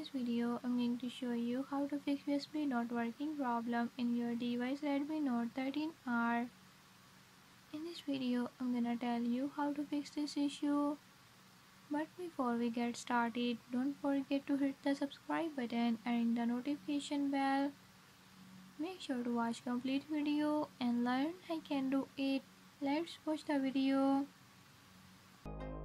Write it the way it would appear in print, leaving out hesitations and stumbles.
this video, I'm going to show you how to fix USB not working problem in your device Redmi Note 13R. In this video, I'm gonna tell you how to fix this issue. But before we get started, don't forget to hit the subscribe button and ring the notification bell. Make sure to watch complete video and learn I can do it. Let's watch the video.